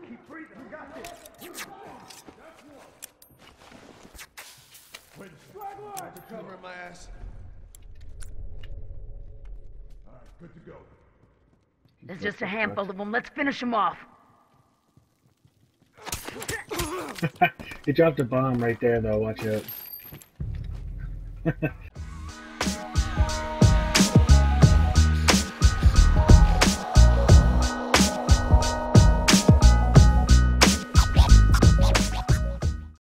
Keep breathing. We got this. Wait a second. Got your cover in my ass. All right, good to go. There's just a handful of them. Let's finish them off. He dropped a bomb right there, though. Watch out.